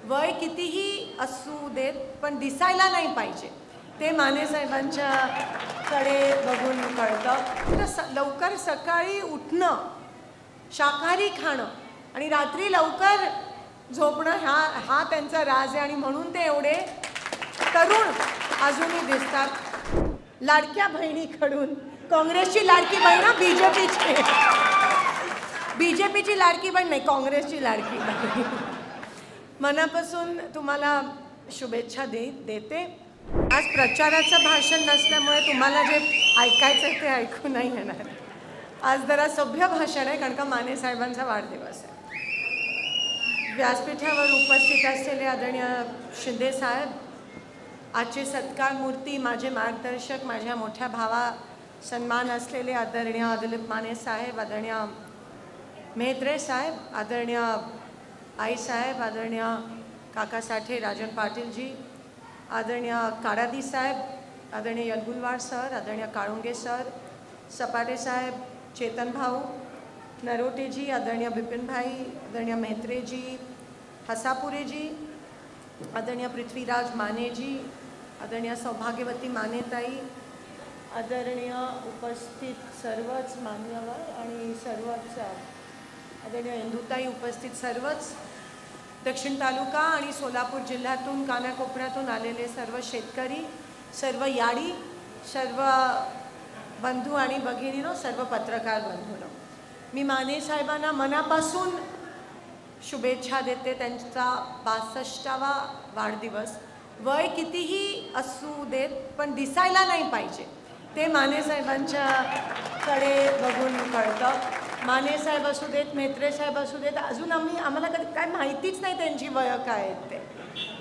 वय कितीही असू देत पण दिसायला नाही पाहिजे ते माने साहेबांच्याकडे बघून कळतं। लवकर सकाळी उठणं, शाकाहारी खाणं आणि रात्री लवकर झोपणं हा त्यांचा राज आहे आणि म्हणून ते एवढे तरुण अजूनही दिसतात। लाडक्या बहिणीकडून काँग्रेसची लाडकी बहीण ना, बीजेपीची लाडकी बहीण नाही, काँग्रेसची लाडकी बहीण। मनापासून तुम्हाला शुभेच्छा देते। आज प्रचाराचं भाषण नसल्यामुळे तुम्हाला जे ऐकायचं ते ऐकू नाही येणार। आज जरा सभ्य भाषण आहे कारण का माने साहेबांचा वाढदिवस आहे। व्यासपीठावर उपस्थित असलेले आदरणीय शिंदे साहेब, आजचे सत्कार मूर्ती, माझे मार्गदर्शक, माझ्या मोठ्या भावा सन्मान असलेले आदरणीय दिलीप माने साहेब, आदरणीय मेहत्रे साहेब, आदरणीय आई साहेब, आदरणीय काका साठे राजन पाटीलजी, आदरणीय काडादी साहेब, आदरणीय यलगुलवार सर, आदरणीय काळुंगे सर, सपाटे साहेब, चेतन भाऊ, नरोटेजी, आदरणीय बिपिन भाई, आदरणीय मेहत्रेजी, हसापुरेजी, आदरणीय पृथ्वीराज मानेजी, आदरणीय सौभाग्यवती मानेताई, आदरणीय उपस्थित सर्वच मान्यवर आणि सर्वच आदरणीय इंदुताई, उपस्थित सर्वच दक्षिण तालुका आणि सोलापूर जिल्ह्यातून कानाकोपऱ्यातून आलेले सर्व शेतकरी, सर्व याडी, सर्व बंधू आणि भगिनीनो, सर्व पत्रकार बंधूंनो, मी माने साहेबांना मनापासून शुभेच्छा देते। त्यांचा 62वा वाढदिवस। वय कितीही असू देत पण दिसायला नाही पाहिजे ते माने साहेबांच्याकडे बघून कळतं। माने साहेब असू देत, मेहत्रे साहेब असू देत, अजून आम्हाला कधी काय माहितीच नाही त्यांची वय काय आहेत ते।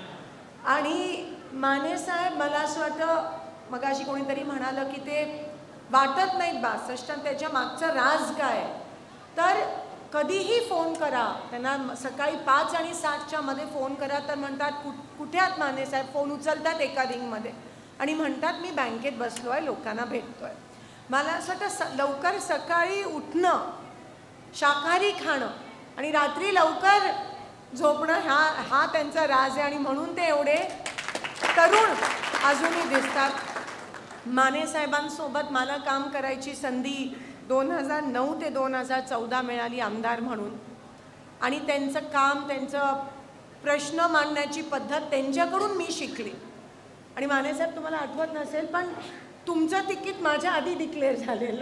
आणि माने साहेब, मला असं वाटतं मगाशी कोणीतरी म्हणालं की ते वाटत नाहीत 62, त्याच्या मागचं राज काय। तर कधीही फोन करा त्यांना, सकाळी 5 आणि 7च्या मध्ये फोन करा तर म्हणतात कुठे आहात माने साहेब, फोन उचलतात एका रिंगमध्ये आणि म्हणतात मी बँकेत बसलो आहे, लोकांना भेटतोय। मला असं वाटतं लवकर सकाळी उठणं, शाकाहारी खाणं आणि रात्री लवकर झोपणं हा त्यांचा राज आहे आणि म्हणून ते एवढे तरुण अजूनही दिसतात। माने साहेबांसोबत मला काम करायची संधी 2009 ते 2014 मिळाली आमदार म्हणून आणि त्यांचं काम, त्यांचं प्रश्न मांडण्याची पद्धत त्यांच्याकडून मी शिकली। आणि माने साहेब, तुम्हाला आठवत नसेल पण तुमचं तिकीट माझ्या आधी डिक्लेअर झालेलं,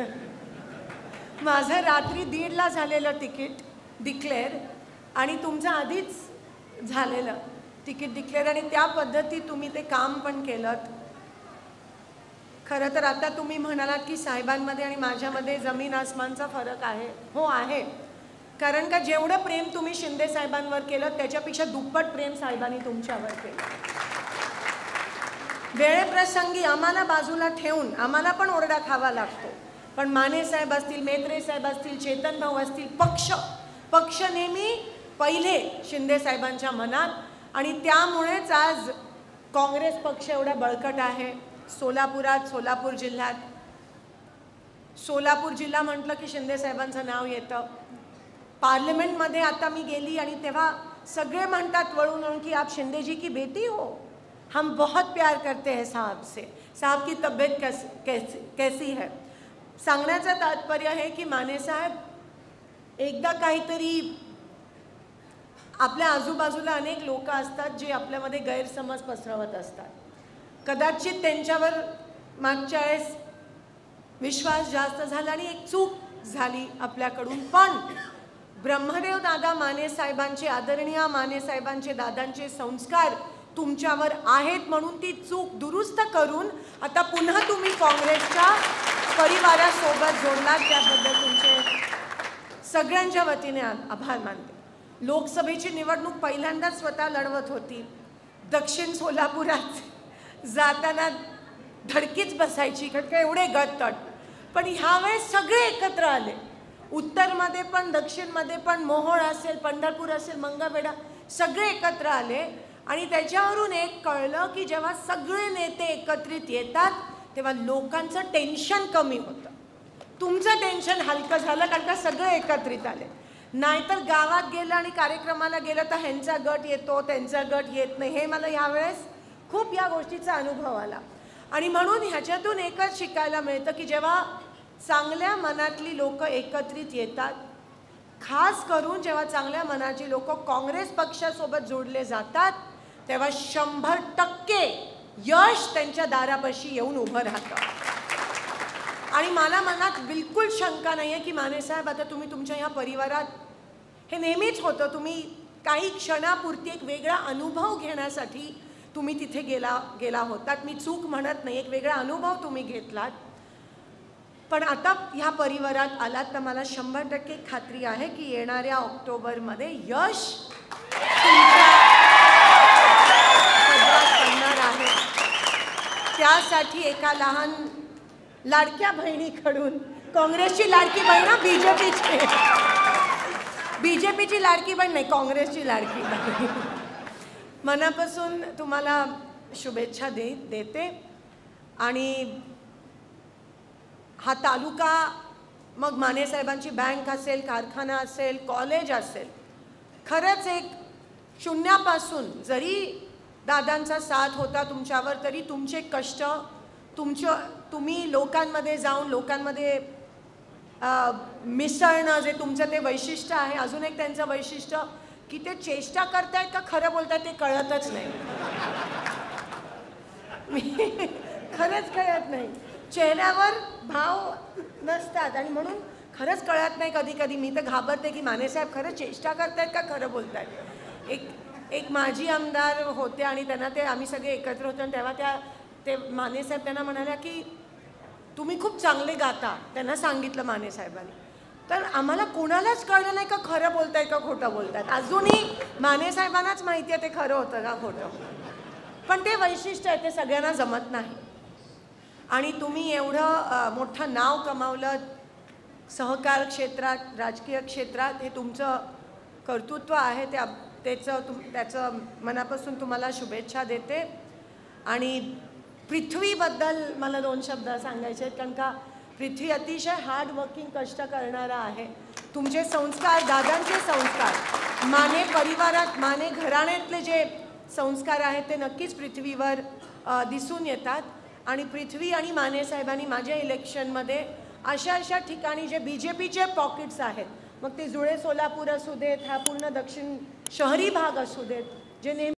माझं रात्री 1:30ला झालेलं तिकीट डिक्लेअर आणि तुमचं आधीच झालेलं तिकीट डिक्लेअर आणि त्या पद्धती तुम्ही ते काम पण केलं। खरं तर आता तुम्ही म्हणालात की साहेबांमध्ये आणि माझ्यामध्ये जमीन आसमानचा फरक आहे। हो आहे, कारण का जेवढं प्रेम तुम्ही शिंदे साहेबांवर केलं त्याच्यापेक्षा दुप्पट प्रेम साहेबांनी तुमच्यावर केलं। वेळेप्रसंगी आम्हाला बाजूला ठेवून आम्हाला पण ओरडा खावा लागतो, पण माने साहेब असतील, मेहत्रे साहेब असतील, चेतन भाऊ असतील, पक्ष नेहमी पहिले शिंदे साहेबांच्या मनात आणि त्यामुळेच आज काँग्रेस पक्ष एवढा बळकट आहे। सोलापुरात, सोलापूर जिल्ह्यात, सोलापूर जिल्हा म्हटलं की शिंदे साहेबांचं नाव येतं। पार्लमेंटमध्ये आता मी गेली आणि तेव्हा सगळे म्हणतात वळून की आप शिंदे जी की बेटी हो, हम बहुत प्यार करते हैं साहब से, साहब की तबीयत कैसी है। सांगण्याचं तात्पर्य आहे की माने साहेब एकदा काहीतरी, आपल्या आजूबाजूला अनेक लोक असतात जे आपल्यामध्ये गैरसमज पसरवत असतात, कदाचित त्यांच्यावर मागच्या वेळेस विश्वास जास्त झाला आणि एक चूक झाली आपल्याकडून, पण ब्रह्मदेव दादा माने साहेबांचे, आदरणीय माने साहेबांचे दादांचे संस्कार तुमच्यावर आहेत म्हणून ती चूक दुरुस्त करून आता पुन्हा तुम्ही काँग्रेसच्या परिवारासोबत जोडलात, त्याबद्दल तुमचे सगळ्यांच्या वतीने आभार मानते। लोकसभेची निवडणूक पहिल्यांदाच स्वतः लढवत होती। दक्षिण सोलापुरात जाताना धडकीच बसायची कारण का एवढे गटतट, पण ह्यावेळेस सगळे एकत्र आले। उत्तरमध्ये पण, दक्षिणमध्ये पण, मोहोळ असेल, पंढरपूर असेल, मंगळवेढा, सगळे एकत्र आले आणि त्याच्यावरून एक कळलं की जेव्हा सगळे नेते एकत्रित येतात तेव्हा लोकांचं टेन्शन कमी होतं, तुमचं टेन्शन हलकं झालं कारण का सगळे एकत्रित आले। नाहीतर गावात गेलं आणि कार्यक्रमाला गेलं तर ह्यांचा गट येतो त्यांचा गट येत नाही. हे मला ह्यावेळेस खूप या गोष्टीचा अनुभव आला. आणि म्हणून ह्याच्यातून एकच शिकायला मिळतं की जेव्हा चांगल्या मनातली लोक एकत्रित येतात, खास करून जेव्हा चांगल्या मनाची लोक काँग्रेस पक्षासोबत जोडले जातात, तेव्हा 100% यश त्यांच्या दारापाशी येऊन उभं राहतं. आणि मला मनात बिलकुल शंका नाही आहे की मानेसाहेब आता तुम्ही तुमच्या ह्या परिवारात, हे नेहमीच होतं, तुम्ही काही क्षणापुरती एक वेगळा अनुभव घेण्यासाठी तुम्ही तिथे गेला होतात. मी चूक म्हणत नाही, एक वेगळा अनुभव तुम्ही घेतलात. पण आता ह्या परिवारात आलात तर मला 100% खात्री आहे की येणाऱ्या ऑक्टोबरमध्ये यश तुमच्या पदरात पडणार आहे. त्यासाठी एका लहान लाडक्या बहिणीकडून, काँग्रेसची लाडकी बहीण, बीजेपीची लाडकी बहीण नाही, काँग्रेसची लाडकी बहीण, मनापासून तुम्हाला शुभेच्छा देते. आणि हा तालुका, मग मानेसाहेबांची बँक असेल, कारखाना असेल, कॉलेज असेल, खरंच एक शून्यापासून जरी दादांचा साथ होता तुमच्यावर, तरी तुमचे कष्ट, तुम्ही लोकांमध्ये जाऊन लोकांमध्ये मिसळणं, जे तुमचं ते वैशिष्ट्य आहे. अजून एक त्यांचं वैशिष्ट्य की ते चेष्टा करतायत का खरं बोलतायत ते कळतच नाही. खरंच कळत नाही, चेहऱ्यावर भाव नसतात आणि म्हणून खरंच कळत नाही. कधी कधी मी तर घाबरते की मानेसाहेब खरं चेष्टा करतायत का खरं बोलतायत. एक माजी आमदार होते आणि त्यांना ते, आम्ही सगळे एकत्र होतो आणि तेव्हा ते मानेसाहेब त्यांना म्हणाल्या की तुम्ही खूप चांगले गाता. त्यांना सांगितलं मानेसाहेबांनी, तर आम्हाला कोणालाच कळलं नाही का खरं बोलतायत का खोटं बोलतायत. अजूनही मानेसाहेबांनाच माहिती आहे ते खरं होतं का खोटं. पण ते वैशिष्ट्य आहे, ते सगळ्यांना जमत नाही. आणि तुम्ही एवढं मोठं नाव कमावलं सहकार क्षेत्रात, राजकीय क्षेत्रात, हे तुमचं कर्तृत्व आहे. त्याचं मनापासून तुम्हाला शुभेच्छा देते. आणि पृथ्वीबद्दल मला 2 शब्द सांगायचे आहेत, कारण का पृथ्वी अतिशय हार्ड वर्किंग, कष्ट करणारा आहे. तुमचे संस्कार, दादांचे संस्कार, माने परिवारात, माने घराण्यातले जे संस्कार आहेत ते नक्कीच पृथ्वीवर दिसून येतात. आणि पृथ्वी आणि मानेसाहेबांनी माझ्या इलेक्शनमध्ये अशा ठिकाणी जे बीजेपीचे पॉकेट्स आहेत, मग ते जुळे सोलापूर असू देत, हा पूर्ण दक्षिण शहरी भाग असू देत, जे नेहमी